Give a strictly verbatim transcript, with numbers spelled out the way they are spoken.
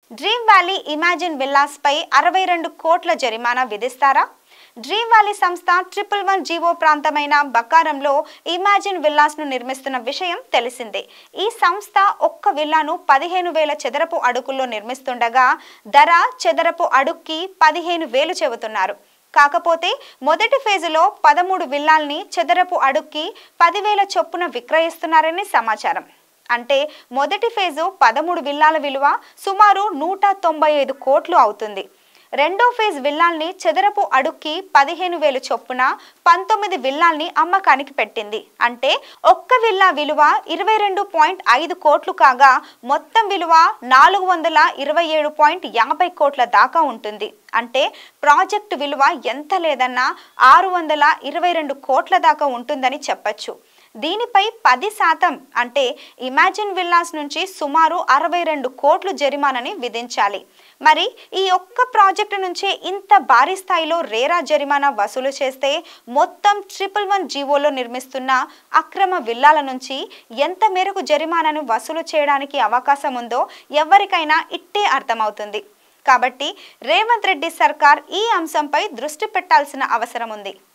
Dream valley imagine villas పై అరవై రెండు కోట్ల జరిమానా విధిస్తారా? డ్రీమ్ వ్యాలీ సంస్థ ట్రిపుల్ వన్ జీవో ప్రాంతమైన బక్కారంలో ఇమాజిన్ విల్లాస్ ను నిర్మిస్తున్న విషయం తెలిసిందే. ఈ సంస్థ ఒక్క విల్లాను పదిహేను వేల చదరపు అడుగుల్లో నిర్మిస్తుండగా ధర చదరపు అడుగుకి పదిహేను వేలు చెబుతున్నారు. కాకపోతే మొదటి ఫేజులో పదమూడు విల్లాల్ని చదరపు అడుగుకి పదివేల చొప్పున విక్రయిస్తున్నారని సమాచారం. అంటే మొదటి ఫేజు పదమూడు విల్లాల విలువ సుమారు నూట తొంభై ఐదు కోట్లు అవుతుంది. రెండో ఫేజ్ విల్లాల్ని చదరపు అడుగుకి పదిహేను వేలు చొప్పున పంతొమ్మిది విల్లాల్ని అమ్మకానికి పెట్టింది. అంటే ఒక్క విల్లా విలువ ఇరవై రెండు పాయింట్ ఐదు కోట్లు కాగా మొత్తం విలువ నాలుగు వందల ఇరవై ఏడు పాయింట్ యాభై కోట్ల దాకా ఉంటుంది. అంటే ప్రాజెక్టు విలువ ఎంత లేదన్నా ఆరు వందల ఇరవై రెండు కోట్ల దాకా ఉంటుందని చెప్పచ్చు. దీనిపై పది శాతం అంటే ఇమాజిన్ విల్లాస్ నుంచి సుమారు అరవై రెండు కోట్లు జరిమానాని విధించాలి. మరి ఈ ఒక్క ప్రాజెక్టు నుంచే ఇంత భారీ స్థాయిలో రేరా జరిమానా వసూలు చేస్తే మొత్తం ట్రిపుల్ వన్ జీవోలో నిర్మిస్తున్న అక్రమ విల్లాల నుంచి ఎంత మేరకు జరిమానాను వసూలు చేయడానికి అవకాశం ఉందో ఎవరికైనా ఇట్టే అర్థమవుతుంది. కాబట్టి రేవంత్ రెడ్డి సర్కార్ ఈ అంశంపై దృష్టి పెట్టాల్సిన అవసరం ఉంది.